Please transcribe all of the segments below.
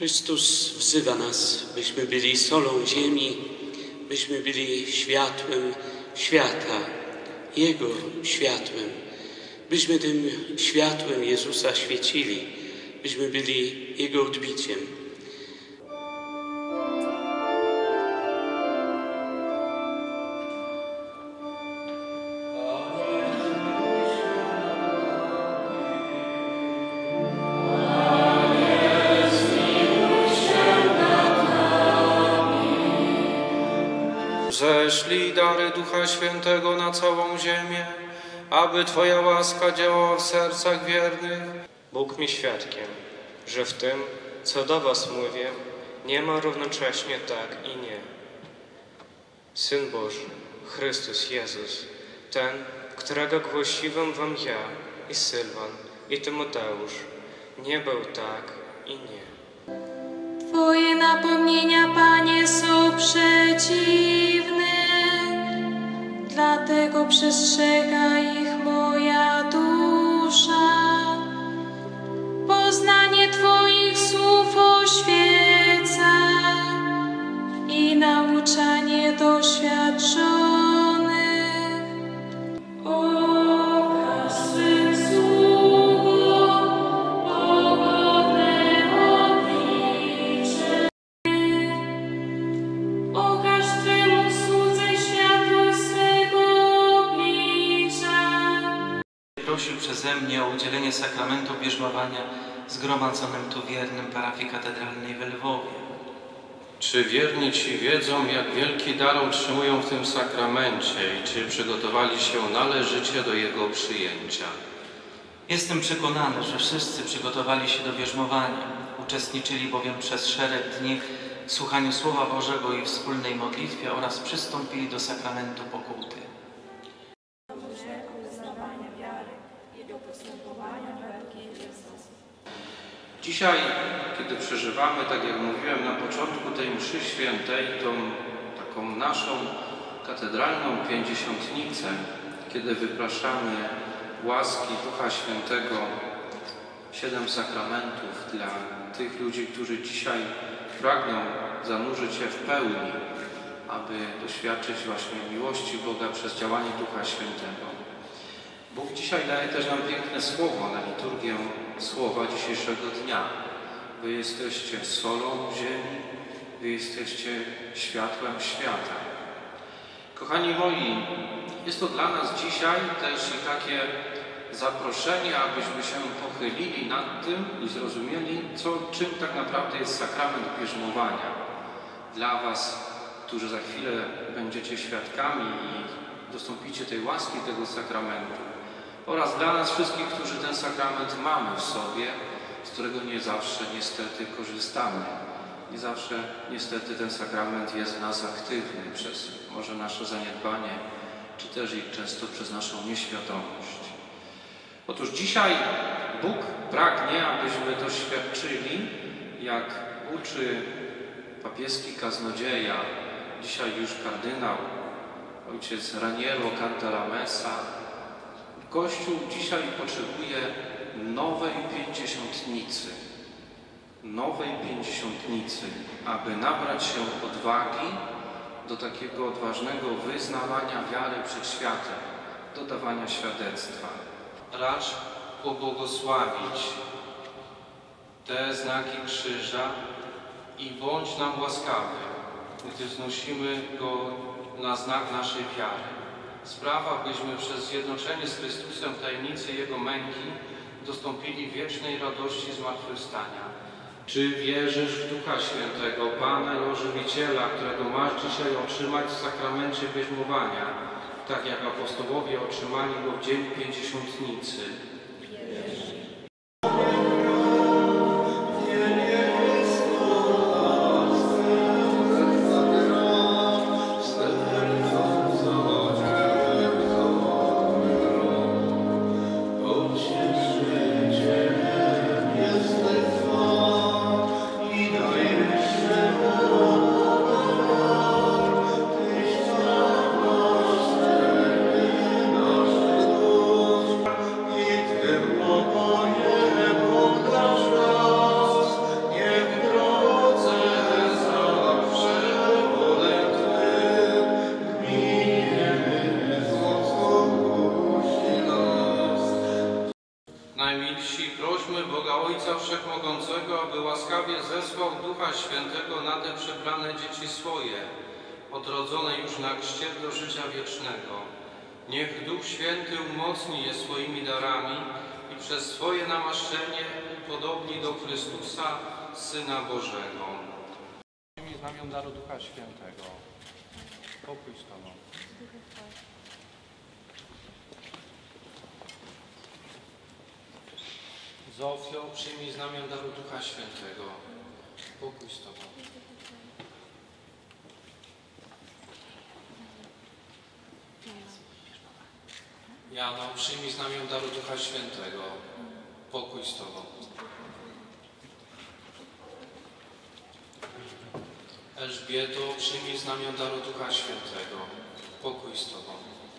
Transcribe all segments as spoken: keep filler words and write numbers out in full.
Chrystus wzywa nas, byśmy byli solą ziemi, byśmy byli światłem świata, Jego światłem, byśmy tym światłem Jezusa świecili, byśmy byli Jego odbiciem. Zeszlij dary Ducha Świętego na całą ziemię, aby Twoja łaska działała w sercach wiernych. Bóg mi świadkiem, że w tym, co do Was mówię, nie ma równocześnie tak i nie. Syn Boży, Chrystus Jezus, ten, którego głosiłem Wam ja i Sylwan i Tymoteusz, nie był tak i nie. Twoje napomnienia, Panie, są przeciwne, dlatego przestrzega ich moja dusza. Poznanie Twoich słów oświeca i nauczanie doświadczonych. Okaż swym sługom pogodne oblicze. Okaż Twemu słudze światłość swego oblicza. Prosił przeze mnie o udzielenie sakramentu bierzmowania zgromadzonym tu wiernym parafii katedralnej w Lwowie. Czy wierni Ci wiedzą, jak wielki dar otrzymują w tym sakramencie i czy przygotowali się należycie do jego przyjęcia? Jestem przekonany, że wszyscy przygotowali się do bierzmowania. Uczestniczyli bowiem przez szereg dni w słuchaniu Słowa Bożego i wspólnej modlitwie oraz przystąpili do sakramentu pokuty. Dzisiaj, kiedy przeżywamy, tak jak mówiłem na początku tej mszy świętej, tą taką naszą katedralną pięćdziesiątnicę, kiedy wypraszamy łaski Ducha Świętego, siedem sakramentów dla tych ludzi, którzy dzisiaj pragną zanurzyć się w pełni, aby doświadczyć właśnie miłości Boga przez działanie Ducha Świętego. Bóg dzisiaj daje też nam piękne słowo na liturgię słowa dzisiejszego dnia. Wy jesteście solą ziemi, Wy jesteście światłem świata. Kochani moi, jest to dla nas dzisiaj też i takie zaproszenie, abyśmy się pochylili nad tym i zrozumieli, co, czym tak naprawdę jest sakrament bierzmowania. Dla Was, którzy za chwilę będziecie świadkami i dostąpicie tej łaski, tego sakramentu, oraz dla nas wszystkich, którzy ten sakrament mamy w sobie, z którego nie zawsze niestety korzystamy. Nie zawsze niestety ten sakrament jest w nas aktywny przez może nasze zaniedbanie, czy też i często przez naszą nieświadomość. Otóż dzisiaj Bóg pragnie, abyśmy doświadczyli, jak uczy papieski kaznodzieja, dzisiaj już kardynał, ojciec Raniero Cantalamessa. Kościół dzisiaj potrzebuje nowej pięćdziesiątnicy, nowej pięćdziesiątnicy, aby nabrać się odwagi do takiego odważnego wyznawania wiary przed światem, do dawania świadectwa. Racz pobłogosławić te znaki krzyża i bądź nam łaskawy, gdy znosimy go na znak naszej wiary. Sprawa, byśmy przez zjednoczenie z Chrystusem w tajemnicy Jego męki dostąpili wiecznej radości zmartwychwstania. Czy wierzysz w Ducha Świętego, Pana i Ożywiciela, którego masz dzisiaj otrzymać w sakramencie bierzmowania, tak jak apostołowie otrzymali go w dzień pięćdziesiątnicy? I Ojca Wszechmogącego, aby łaskawie zesłał Ducha Świętego na te przebrane dzieci swoje, odrodzone już na chrzcie do życia wiecznego. Niech Duch Święty umocni je swoimi darami i przez swoje namaszczenie upodobni do Chrystusa, Syna Bożego. Przyjmij znamion daru Ducha Świętego. Pokój z Tobą. Zofio, przyjmij znamion daru Ducha Świętego. Pokój z Tobą. Jano, przyjmij znamion daru Ducha Świętego. Pokój z Tobą. Elżbieto, przyjmij znamion daru Ducha Świętego. Pokój z Tobą.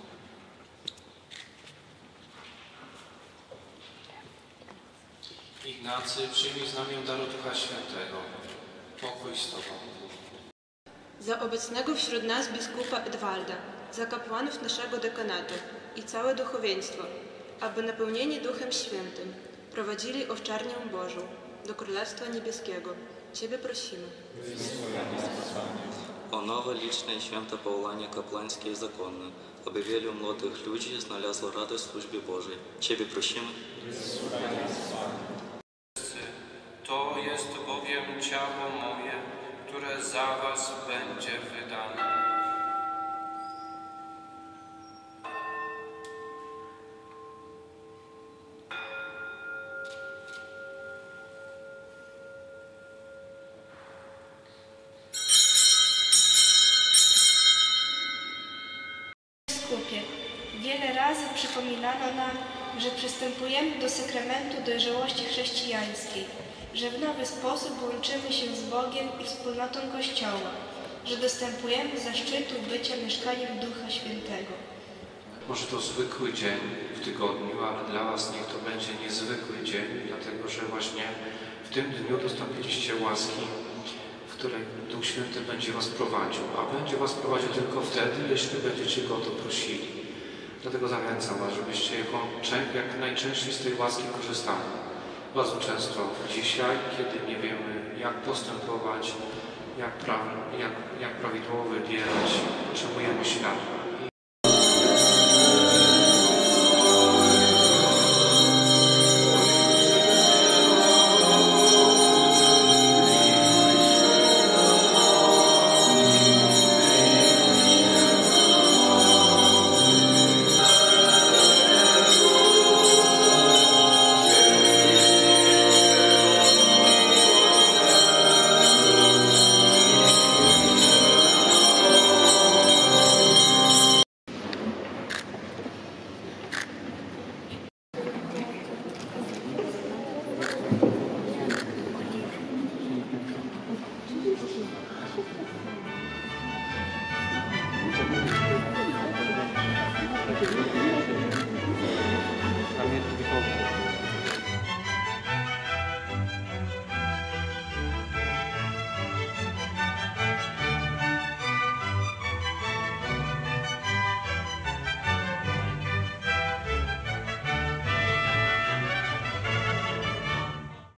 Ignacy, przyjmij znamion daru Ducha Świętego. Pokój z Tobą. Za obecnego wśród nas biskupa Edwalda, za kapłanów naszego dekanatu i całe duchowieństwo, aby napełnieni Duchem Świętym prowadzili owczarnię Bożą do Królestwa Niebieskiego. Ciebie prosimy. О новое личное свято поулание капланские и законные, aby wielu młodych ludzi znalazło radość w służbie Bożej. Ciebie prosimy. To jest bowiem ciało moje, które za was będzie wydane. Biskupie, wiele razy przypominano nam, że przystępujemy do sakramentu dojrzałości chrześcijańskiej, że w nowy sposób łączymy się z Bogiem i wspólnotą Kościoła, że dostępujemy zaszczytu bycia mieszkaniem Ducha Świętego. Może to zwykły dzień w tygodniu, ale dla was niech to będzie niezwykły dzień, dlatego że właśnie w tym dniu dostąpiliście łaski, w której Duch Święty będzie was prowadził, a będzie was prowadził tylko wtedy, jeśli będziecie Go o to prosili. Dlatego zachęcam was, żebyście jako, jak najczęściej z tej łaski korzystali. Bardzo często dzisiaj, kiedy nie wiemy, jak postępować, jak, pra, jak, jak prawidłowo wybierać, potrzebujemy światła. Thank you.